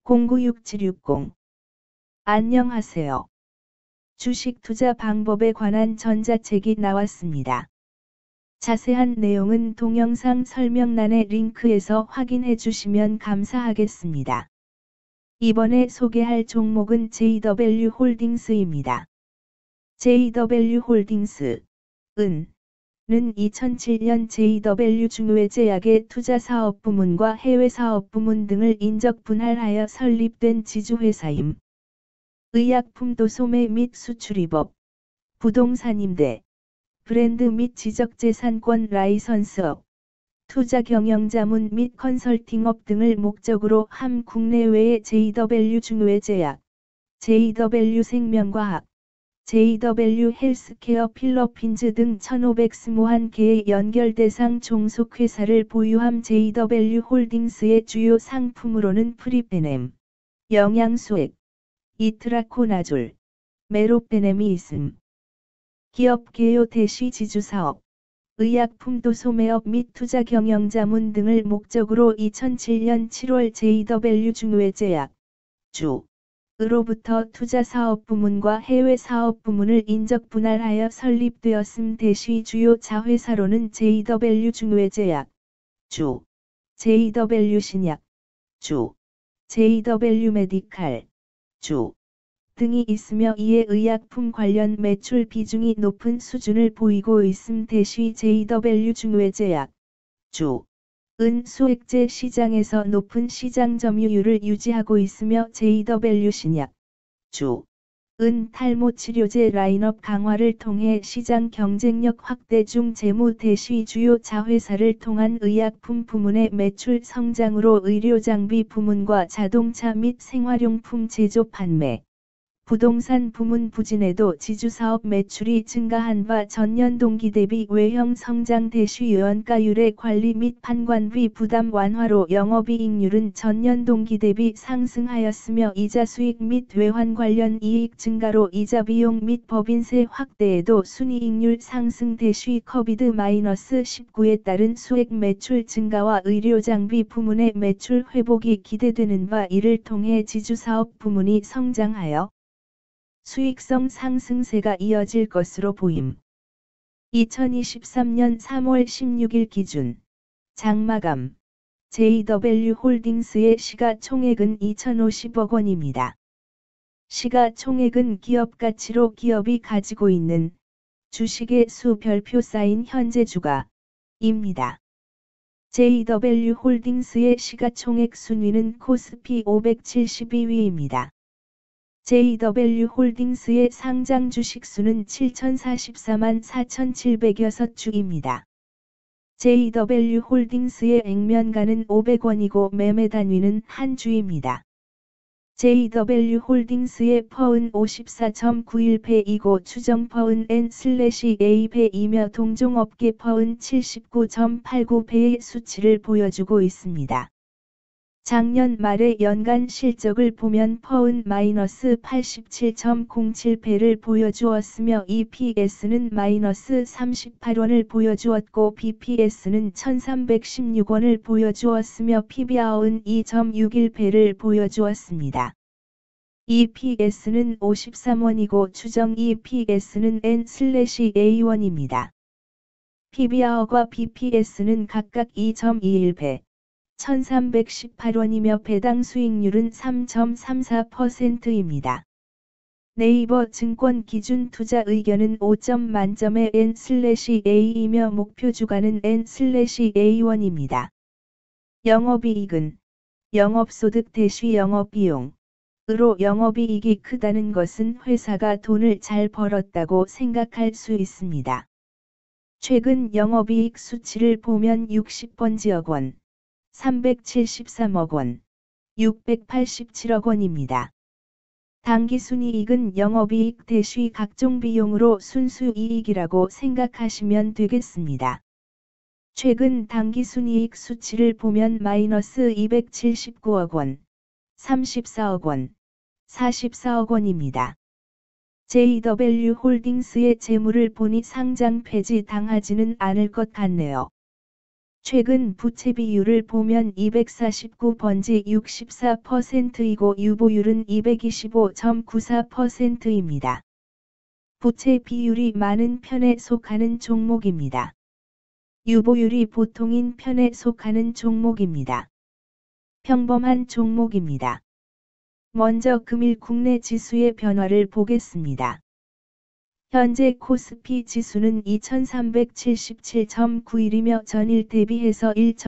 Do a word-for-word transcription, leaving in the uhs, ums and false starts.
공구육칠육공. 안녕하세요. 주식 투자 방법에 관한 전자책이 나왔습니다. 자세한 내용은 동영상 설명란의 링크에서 확인해 주시면 감사하겠습니다. 이번에 소개할 종목은 제이더블유 홀딩스입니다. 제이더블유 홀딩스, 은, 는 이천칠 년 제이더블유 중외제약의 투자사업부문과 해외사업부문 등을 인적 분할하여 설립된 지주회사임. 의약품 도소매 및 수출입업, 부동산 임대, 브랜드 및 지적재산권 라이선스업, 투자경영자문 및 컨설팅업 등을 목적으로 함 국내외의 제이더블유 중외제약, 제이더블유 생명과학, 제이더블유 헬스케어 필러핀즈 등 천오백이십일 개의 연결대상 종속회사를 보유함. 제이더블유 홀딩스의 주요 상품으로는 프리페넴, 영양소액, 이트라코나졸, 메로페넴이 있음. 기업 개요 대시 지주사업, 의약품 도소매업 및 투자경영자문 등을 목적으로 이천칠 년 칠월 제이더블유 중외제약, 주, 으로부터 투자사업부문과 해외사업부문을 인적 분할하여 설립되었음. 대시 주요 자회사로는 제이더블유 중외제약, 주, 제이더블유 신약, 주, 제이더블유 메디칼, 주, 등이 있으며 이에 의약품 관련 매출 비중이 높은 수준을 보이고 있음. 대시 제이더블유 중외제약, 주, 은 소액제 시장에서 높은 시장 점유율을 유지하고 있으며 제이더블유 신약, 주, 은 탈모 치료제 라인업 강화를 통해 시장 경쟁력 확대 중. 재무 대시 주요 자회사를 통한 의약품 부문의 매출 성장으로 의료장비 부문과 자동차 및 생활용품 제조 판매, 부동산 부문 부진에도 지주사업 매출이 증가한 바 전년 동기 대비 외형 성장. 대시 원가율의 관리 및 판관비 부담 완화로 영업이익률은 전년 동기 대비 상승하였으며 이자 수익 및 외환 관련 이익 증가로 이자 비용 및 법인세 확대에도 순이익률 상승. 대시 코비드 십구에 따른 수액 매출 증가와 의료장비 부문의 매출 회복이 기대되는 바 이를 통해 지주사업 부문이 성장하여 수익성 상승세가 이어질 것으로 보임. 이천이십삼 년 삼월 십육일 기준 장마감 제이더블유 홀딩스의 시가총액은 이천오십억 원입니다. 시가총액은 기업가치로 기업이 가지고 있는 주식의 수 별표 쌓인 현재 주가입니다. 제이더블유 홀딩스의 시가총액 순위는 코스피 오백칠십이 위입니다. 제이더블유 홀딩스의 상장 주식수는 칠천사십사만 사천칠백육 주입니다. 제이더블유 홀딩스의 액면가는 오백 원이고 매매 단위는 한 주입니다. 제이더블유 홀딩스의 퍼은 오십사 점 구일 배이고 추정 퍼은 엔 에이 배이며 동종업계 퍼은 칠십구 점 팔구 배의 수치를 보여주고 있습니다. 작년 말의 연간 실적을 보면 퍼은 마이너스 팔십칠 점 공칠 배를 보여주었으며 이피에스는 마이너스 삼십팔 원을 보여주었고 비피에스는 천삼백십육 원을 보여주었으며 피비알은 이 점 육일 배를 보여주었습니다. 이피에스는 오십삼 원이고 추정 이피에스는 엔 에이 원입니다. 피비알과 비피에스는 각각 이 점 이일 배, 천삼백십팔 원이며 배당 수익률은 삼 점 삼사 퍼센트입니다. 네이버 증권 기준 투자 의견은 오 점 만점의 엔 에이이며 목표 주가는 엔 에이 원입니다. 영업이익은 영업소득 대시 영업비용, 으로 영업이익이 크다는 것은 회사가 돈을 잘 벌었다고 생각할 수 있습니다. 최근 영업이익 수치를 보면 육십 번지억 원, 삼백칠십삼억 원, 육백팔십칠억 원입니다. 당기순이익은 영업이익 대시 각종 비용으로 순수이익이라고 생각하시면 되겠습니다. 최근 당기순이익 수치를 보면 마이너스 이백칠십구억 원, 삼십사억 원, 사십사억 원입니다. 제이더블유 홀딩스의 재물을 보니 상장 폐지 당하지는 않을 것 같네요. 최근 부채 비율을 보면 이백사십구 번지 육십사 퍼센트이고 유보율은 이백이십오 점 구사 퍼센트입니다. 부채 비율이 많은 편에 속하는 종목입니다. 유보율이 보통인 편에 속하는 종목입니다. 평범한 종목입니다. 먼저 금일 국내 지수의 변화를 보겠습니다. 현재 코스피 지수는 이천삼백칠십칠 점 구일이며 전일 대비해서 일 점